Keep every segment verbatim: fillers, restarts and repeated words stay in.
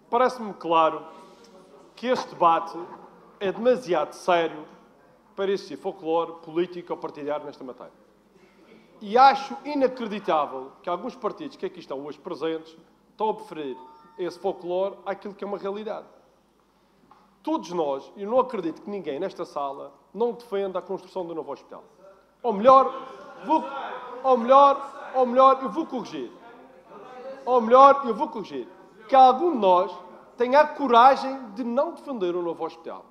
Parece-me claro que este debate é demasiado sério para existir folclore político ou partidário nesta matéria. E acho inacreditável que alguns partidos que aqui estão hoje presentes estão a preferir esse folclore àquilo que é uma realidade. Todos nós, e eu não acredito que ninguém nesta sala não defenda a construção do novo hospital. Ou melhor, vou, ou melhor, ou melhor, eu vou corrigir. Ou melhor, eu vou corrigir. Que algum de nós tenha a coragem de não defender o novo hospital.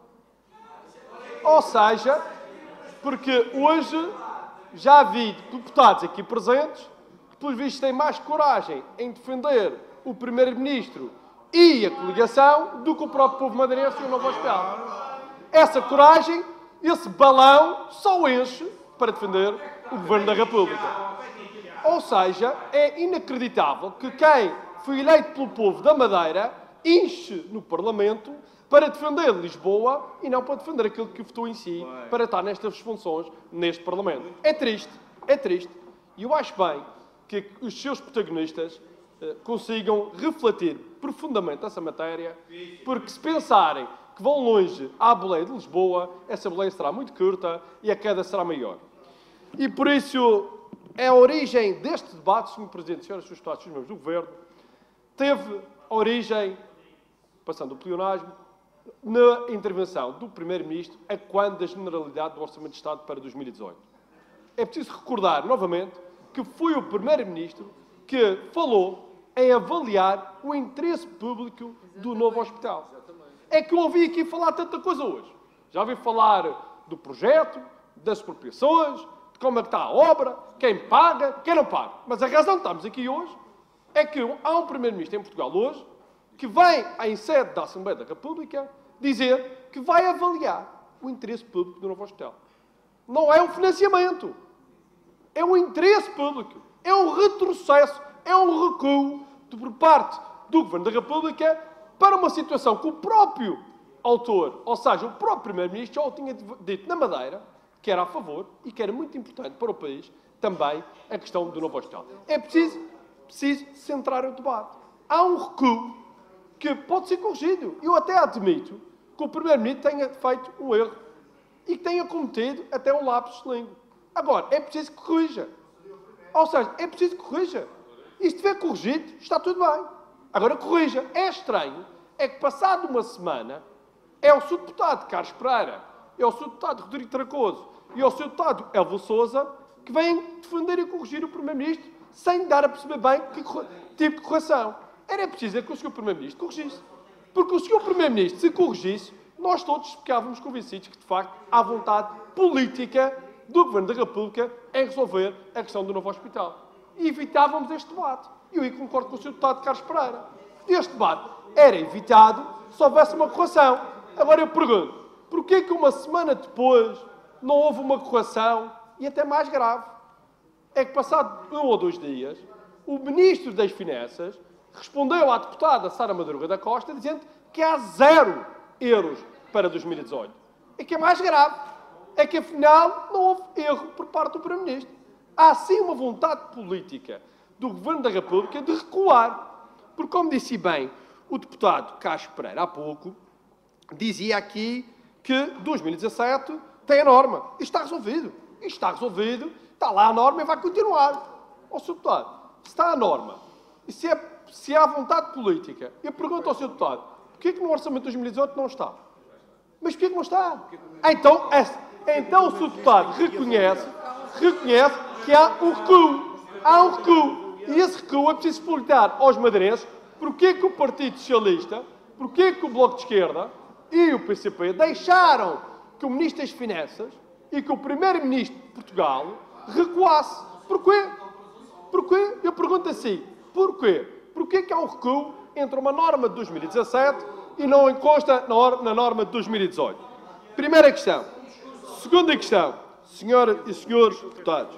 Ou seja, porque hoje já vi deputados aqui presentes que, pelos vistos, têm mais coragem em defender o Primeiro-Ministro e a coligação do que o próprio povo madeirense e o novo hospital. Essa coragem, esse balão, só enche para defender o Governo da República. Ou seja, é inacreditável que quem foi eleito pelo povo da Madeira enche no Parlamento para defender Lisboa e não para defender aquilo que votou em si para estar nestas funções neste Parlamento. É triste, é triste. E eu acho bem que os seus protagonistas eh, consigam refletir profundamente essa matéria, porque se pensarem que vão longe à boleia de Lisboa, essa boleia será muito curta e a queda será maior. E por isso, é a origem deste debate, senhor Presidente, senhoras e senhores deputados, senhores membros do Governo, teve origem, passando o pleonasmo, na intervenção do Primeiro-Ministro a quando da generalidade do Orçamento de Estado para dois mil e dezoito. É preciso recordar, novamente, que foi o Primeiro-Ministro que falou em avaliar o interesse público do novo hospital. É que eu ouvi aqui falar tanta coisa hoje. Já ouvi falar do projeto, das expropriações, de como é que está a obra, quem paga, quem não paga. Mas a razão de estarmos aqui hoje é que há um Primeiro-Ministro em Portugal hoje que vem, em sede da Assembleia da República, dizer que vai avaliar o interesse público do novo hospital. Não é um financiamento. É um interesse público. É um retrocesso. É um recuo por parte do Governo da República para uma situação que o próprio autor, ou seja, o próprio Primeiro-Ministro, já o tinha dito na Madeira, que era a favor e que era muito importante para o país, também a questão do novo hospital. É preciso, preciso centrar o debate. Há um recuo que pode ser corrigido. Eu até admito que o Primeiro-Ministro tenha feito um erro e que tenha cometido até um lapsus de língua. Agora, é preciso que corrija. Ou seja, é preciso que corrija. E se estiver corrigido, está tudo bem. Agora, corrija. É estranho, é que passado uma semana, é o seu deputado Carlos Pereira, é o seu deputado Rodrigo Tracoso e é o seu deputado Elvo Sousa que vêm defender e corrigir o Primeiro-Ministro sem dar a perceber bem que tipo de correção. Era preciso que o senhor Primeiro-Ministro corrigisse. Porque o senhor Primeiro-Ministro, se corrigisse, nós todos ficávamos convencidos que, de facto, há vontade política do Governo da República em resolver a questão do novo hospital. E evitávamos este debate. E eu aí concordo com o senhor deputado Carlos Pereira. Este debate era evitado se houvesse uma correção. Agora eu pergunto, porquê que uma semana depois não houve uma correção e até mais grave? É que passado um ou dois dias, o Ministro das Finanças respondeu à deputada Sara Madruga da Costa dizendo que há zero euros para dois mil e dezoito. É que é mais grave. É que, afinal, não houve erro por parte do Primeiro-Ministro. Há, sim, uma vontade política do Governo da República de recuar. Porque, como disse bem o deputado Carlos Pereira há pouco, dizia aqui que dois mil e dezassete tem a norma. Isto está resolvido. Isto está resolvido. Está lá a norma e vai continuar. Ó, senhor deputado, se está a norma e se, é, se há vontade política, eu pergunto ao senhor deputado, porquê que no Orçamento de dois mil e dezoito não está? Mas porquê que não está? Então, é, então o senhor deputado reconhece, reconhece que há um recuo. Há um recuo. E esse recuo é preciso explicar aos madeirenses porquê que o Partido Socialista, porquê que o Bloco de Esquerda e o P C P deixaram que o Ministro das Finanças e que o Primeiro-Ministro de Portugal recuasse. Porquê? Porquê? Eu pergunto assim, porquê? Porquê que há um recuo entre uma norma de dois mil e dezassete e não consta na norma de dois mil e dezoito? Primeira questão. Segunda questão, senhoras e senhores deputados.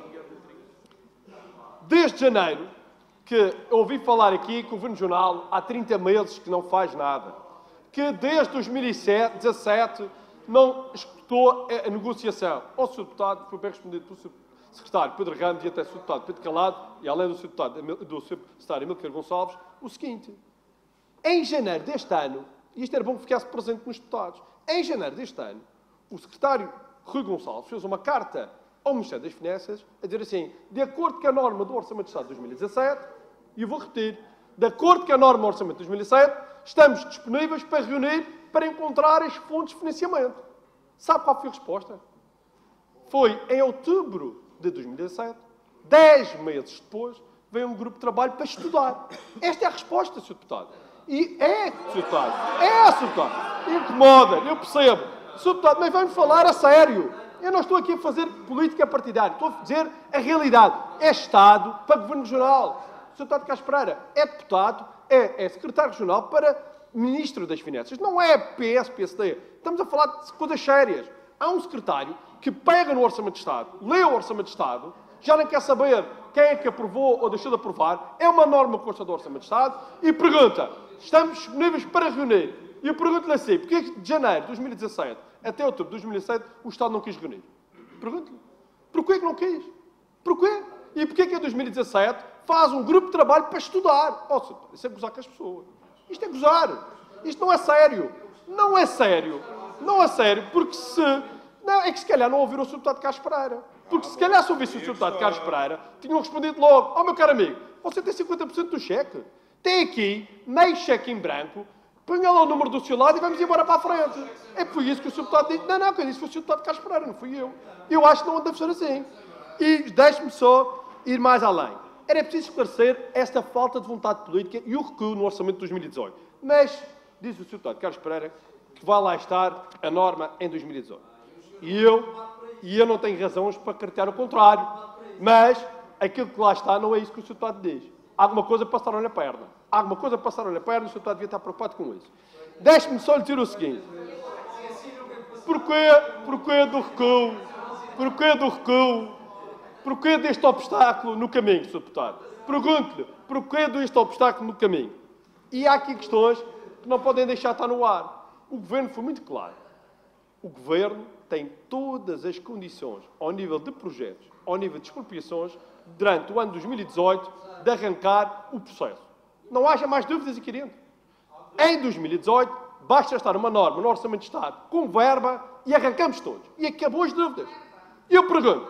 Desde janeiro, que ouvi falar aqui que o Governo Regional há trinta meses que não faz nada. Que desde dois mil e dezassete não executou a negociação. Ao senhor deputado, foi bem respondido pelo senhor secretário Pedro Ramos e até o senhor deputado Pedro Calado, e além do senhor deputado, do senhor secretário Amílcar Gonçalves, o seguinte: Em janeiro deste ano, e isto era bom que ficasse presente nos deputados, em janeiro deste ano, o secretário Rui Gonçalves fez uma carta ao Ministério das Finanças a dizer assim, de acordo com a norma do Orçamento de Estado de dois mil e dezassete, e eu vou repetir, de acordo com a norma do Orçamento de dois mil e sete, estamos disponíveis para reunir, para encontrar as fontes de financiamento. Sabe qual foi a resposta? Foi em outubro de dois mil e dezassete, dez meses depois, veio um grupo de trabalho para estudar. Esta é a resposta, senhor Deputado. E é, senhor Deputado, é, senhor Deputado. Incomoda, eu percebo. senhor Deputado, mas vamos falar a sério. Eu não estou aqui a fazer política partidária. Estou a dizer a realidade. É Estado para Governo Regional. O senhor Deputado Carlos Pereira é deputado, é, é secretário regional para Ministro das Finanças. Não é P S, P S D. Estamos a falar de coisas sérias. Há um secretário que pega no Orçamento de Estado, lê o Orçamento de Estado, já não quer saber quem é que aprovou ou deixou de aprovar, é uma norma que consta do Orçamento de Estado, e pergunta, estamos disponíveis para reunir. E eu pergunto-lhe assim, porquê é que de janeiro de dois mil e dezassete até outubro de dois mil e sete o Estado não quis reunir? Pergunto-lhe. Porquê que não quis? Porquê? E porquê que em dois mil e dezassete faz um grupo de trabalho para estudar? Oh, senhor, isso é gozar com as pessoas. Isto é gozar. Isto não é sério. Não é sério. Não é sério, porque se... Não, é que se calhar não ouviram o senhor Deputado Carlos Pereira. Porque se calhar se ouvisse o senhor Deputado Carlos Pereira, tinham respondido logo, ó, oh, meu caro amigo, você tem cinquenta por cento do cheque. Tem aqui meio cheque em branco, ponha lá o número do seu lado e vamos embora para a frente. É por isso que o senhor Deputado disse, não, não, quem disse foi o senhor Deputado Carlos Pereira, não fui eu. Eu acho que não deve ser assim. E deixe-me só ir mais além. Era preciso esclarecer esta falta de vontade política e o recuo no Orçamento de dois mil e dezoito. Mas, diz o senhor Deputado Carlos Pereira, que vai lá estar a norma em dois mil e dezoito. E eu, e eu não tenho razões para acreditar o contrário. Mas aquilo que lá está não é isso que o senhor Deputado diz. Alguma coisa passaram-lhe a perna. Alguma coisa passaram-lhe a perna e o senhor Deputado devia estar preocupado com isso. Deixe-me só lhe dizer o seguinte. Porquê, porquê do recuo? Porquê do recuo? Porquê deste obstáculo no caminho, senhor Deputado? Pergunto-lhe, porquê deste obstáculo no caminho? E há aqui questões que não podem deixar estar no ar. O Governo foi muito claro. O Governo tem todas as condições, ao nível de projetos, ao nível de expropriações, durante o ano dois mil e dezoito, de arrancar o processo. Não haja mais dúvidas aqui dentro. Em dois mil e dezoito, basta estar uma norma no Orçamento de Estado com verba e arrancamos todos. E acabou as dúvidas. E eu pergunto,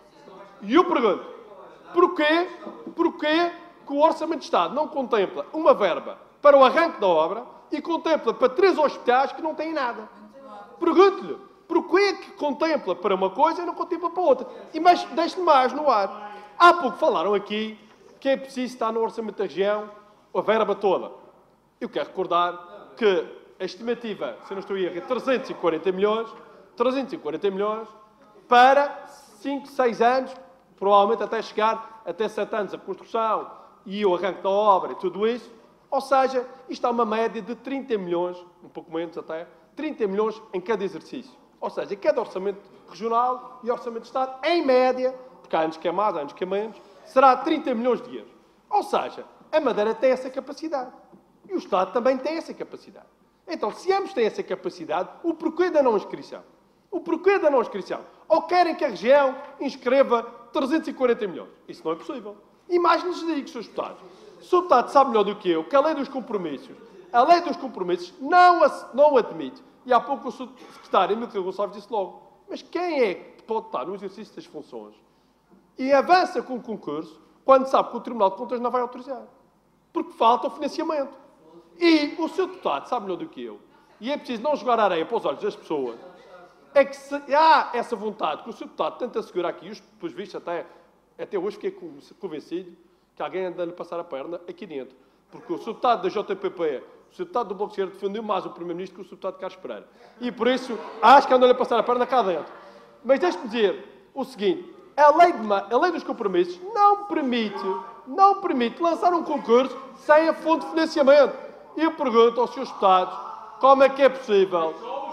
e eu pergunto, porquê, porquê que o Orçamento de Estado não contempla uma verba para o arranque da obra e contempla para três hospitais que não têm nada? Pergunto-lhe, porquê que contempla para uma coisa e não contempla para outra? E mas deixe-me mais no ar. Há pouco falaram aqui que é preciso estar no Orçamento da região a verba toda. Eu quero recordar que a estimativa, se eu não estou a errar, é trezentos e quarenta milhões, trezentos e quarenta milhões para cinco, seis anos, provavelmente até chegar até sete anos a construção e o arranque da obra e tudo isso. Ou seja, isto é uma média de trinta milhões, um pouco menos até, trinta milhões em cada exercício. Ou seja, cada orçamento regional e orçamento de Estado, em média, porque há anos que é mais, há anos que é menos, será trinta milhões de euros. Ou seja, a Madeira tem essa capacidade. E o Estado também tem essa capacidade. Então, se ambos têm essa capacidade, o porquê da não inscrição? O porquê da não inscrição? Ou querem que a região inscreva trezentos e quarenta milhões? Isso não é possível. E mais lhes digo, senhores deputados, o senhor Deputado sabe melhor do que eu que a lei dos compromissos, a lei dos compromissos não, não admite, e há pouco o senhor secretário Emílio Gonçalves disse logo, mas quem é que pode estar no exercício das funções e avança com o concurso quando sabe que o Tribunal de Contas não vai autorizar? Porque falta o financiamento. E o senhor Deputado sabe melhor do que eu, e é preciso não jogar areia para os olhos das pessoas, é que se há essa vontade que o senhor Deputado tenta segurar aqui, e os, pelos vistos até, até hoje fiquei convencido que alguém anda a lhe passar a perna aqui dentro. Porque o senhor Deputado da J P P, o senhor Deputado do Bloco de Esquerda defendeu mais o Primeiro-Ministro que o senhor Deputado Carlos Pereira. E por isso acho que anda a lhe passar a perna cá dentro. Mas deixe-me dizer o seguinte, a lei, de, a lei dos compromissos não permite, não permite lançar um concurso sem a fonte de financiamento. E eu pergunto aos senhores deputados, como é que é possível,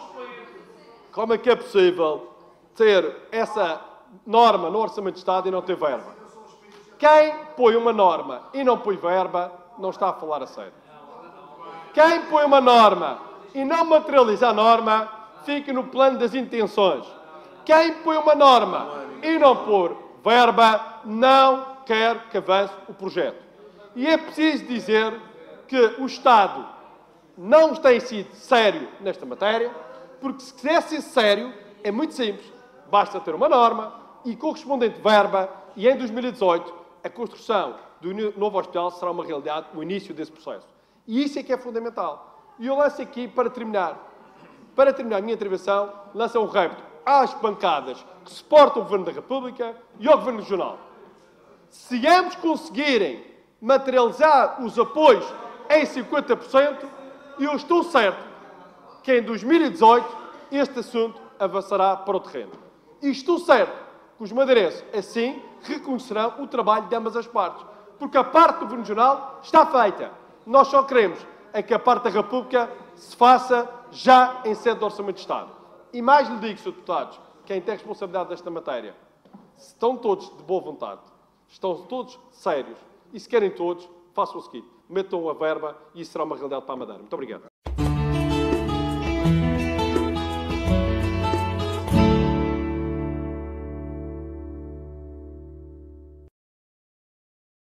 como é que é possível ter essa norma no Orçamento de Estado e não ter verba? Quem põe uma norma e não põe verba, não está a falar a sério. Quem põe uma norma e não materializa a norma, fica no plano das intenções. Quem põe uma norma e não pôr verba, não quer que avance o projeto. E é preciso dizer que o Estado não tem sido sério nesta matéria, porque se quiser ser sério, é muito simples. Basta ter uma norma e correspondente verba, e em dois mil e dezoito a construção do novo hospital será uma realidade, o início desse processo. E isso é que é fundamental. E eu lanço aqui, para terminar, para terminar a minha intervenção, lanço um repto às bancadas que suportam o Governo da República e ao Governo Regional. Se ambos conseguirem materializar os apoios em cinquenta por cento, eu estou certo que em dois mil e dezoito este assunto avançará para o terreno. E estou certo que os madeirenses, assim, reconhecerão o trabalho de ambas as partes. Porque a parte do Governo Regional está feita. Nós só queremos é que a parte da República se faça já em sede do Orçamento de Estado. E mais lhe digo, senhores Deputados, quem tem responsabilidade desta matéria, se estão todos de boa vontade, estão todos sérios, e se querem todos, façam o seguinte, metam a verba e isso será uma realidade para a Madeira. Muito obrigado.